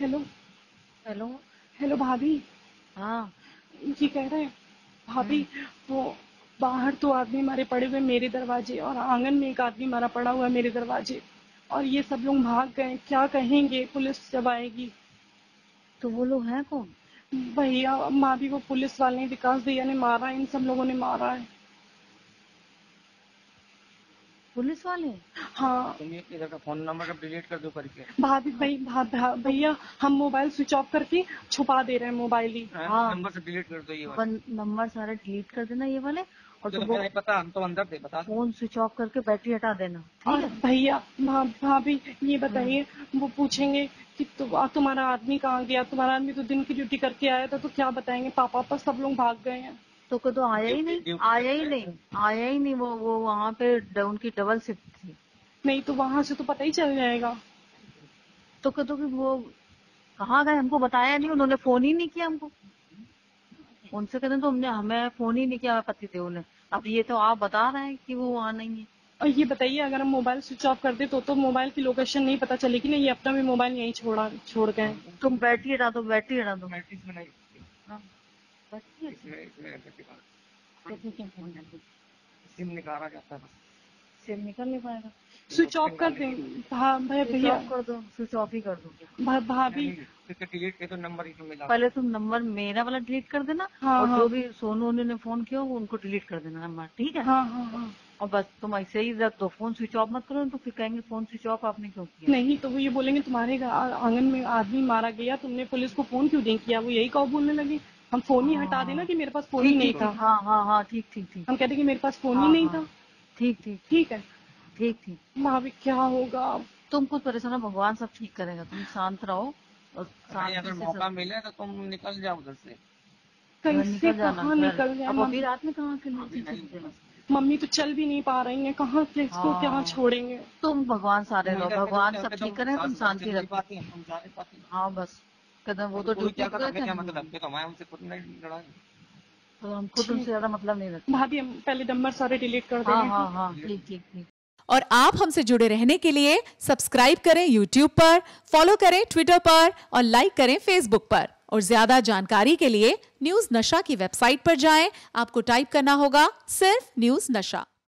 Hello hello. Hello भाभी। हाँ। ये कह रहे हैं भाभी, वो बाहर तो आदमी मारे पड़े हुए मेरे दरवाजे, और आंगन में एक आदमी मारा पड़ा हुआ है मेरे दरवाजे, और ये सब लोग भाग गए। क्या कहेंगे पुलिस जब आएगी? तो वो लोग हैं कौन? भैया माँ भी, वो पुलिस वाले ने, विकास भैया ने मारा है, इन सब लोगों ने मारा है। पुलिस वाले? हाँ तुम ये इधर का फोन नंबर अब डिलीट कर दो करके। भाभी, भैया हम मोबाइल स्विच ऑफ करके छुपा दे रहे हैं मोबाइल ही। हाँ, नंबर से डिलीट कर दो ये वाला। नंबर सारे डिलीट कर देना ये वाले, और तो तुम हमें नहीं पता, हम तो अंदर थे, बता दो। फोन स्विच ऑफ करके बैटरी हटा देना, ठीक और है? भैया भाभी ये बताइए, वो पूछेंगे कि तुम्हारा आदमी कहाँ गया, तुम्हारा आदमी तो दिन की ड्यूटी करके आया था, तो क्या बताएंगे? पापा पर सब लोग भाग गए हैं। तो कदो आया ही नहीं, ड्यूटी आया ही करते नहीं, हैं। आया ही नहीं। वो वहाँ पे उनकी डबल शिफ्ट थी। नहीं तो वहां से तो पता ही चल जाएगा। तो कदो कि वो कहाँ गए, हमको बताया नहीं, उन्होंने फोन ही नहीं किया हमको। उनसे कहते तो हमने हमें फोन ही नहीं किया पति देव ने। अब ये तो आप बता रहे हैं कि वो वहाँ नहीं है। और ये बताइए, अगर हम मोबाइल स्विच ऑफ कर दे तो मोबाइल की लोकेशन नहीं पता चलेगी ना? ये अपना भी मोबाइल यहीं छोड़ गए। तुम बैटरी हटा दो, बैटरी हटा दो। मैं इसमें नहीं, हाँ, बैटरी इसमें करके बात। हटा। सिम निकाला जाता है बस। सिम निकल नहीं पाएगा। स्विच ऑफ कर दें? भैया स्विच भैया ऑफ कर दो, स्विच ऑफ ही कर दो। भाभी। डिलीट कर दो नंबर ही मिला। पहले तुम नंबर मेरा वाला डिलीट कर देना, हाँ और हाँ जो भी सोनू ने फोन किया वो उनको डिलीट कर देना नंबर, ठीक है? हाँ हाँ हाँ। और बस तुम ऐसे ही रख दो, फोन स्विच ऑफ मत करो, तो फिर कहेंगे फोन स्विच ऑफ आपने क्यों किया। नहीं तो वो ये बोलेंगे तुम्हारे आंगन में आदमी मारा गया, तुमने पुलिस को फोन क्यों नहीं किया? वो यही कहो बोलने लगे। हम फोन ही हटा देना हाँ, कि मेरे पास फोन ही ठीक नहीं ठीक था। ठीक, हाँ हाँ हाँ, ठीक ठीक ठीक। हम कहते कि मेरे पास फोन ही हाँ नहीं हाँ, था। ठीक ठीक ठीक। ठीक है। ठीक ठीक। भाभी क्या होगा अब? तुम कुछ परेशान हो, भगवान सब ठीक करेगा, तुम शांत रहो और भाई शांति अगर से मौका सब। मिले तो तुम निकल जाओ उधर से। घर कैसे निकल जाना कहाँ घर। निकल जाए? अब अभी रात में कहाँ के लिए अभी नहीं सकते हैं? मम्मी तो चल भी नहीं पा रही हैं, कहाँ से इसको क्या हाँ, छोड़ेंगे? तुम भगवान सारे रहो, भगवान सब तुम ठीक करे, तुम साथ चल शांति नहीं रखो। पाती हैं, तुम जा नहीं पाती हैं। हाँ बस, कदम वो अब तो कोई ड्यूटी क्या पे करता, गए हमें थे। क्या मतलब, फिर हमारे हमसे खुद नहीं लड़ाई। तो हम खुद उनसे ठीक। ज्यादा मतलब नहीं रखते। भाभी हम पहले नंबर सारे डिलीट कर हाँ देंगे। हाँ हाँ, ठीक ठीक ठीक। और आप हमसे जुड़े रहने के लिए सब्सक्राइब करें YouTube पर, फॉलो करें Twitter पर और लाइक करें Facebook पर। और ज्यादा जानकारी के लिए न्यूज़ नशा की वेबसाइट पर जाएं। आपको टाइप करना होगा सिर्फ न्यूज़ नशा।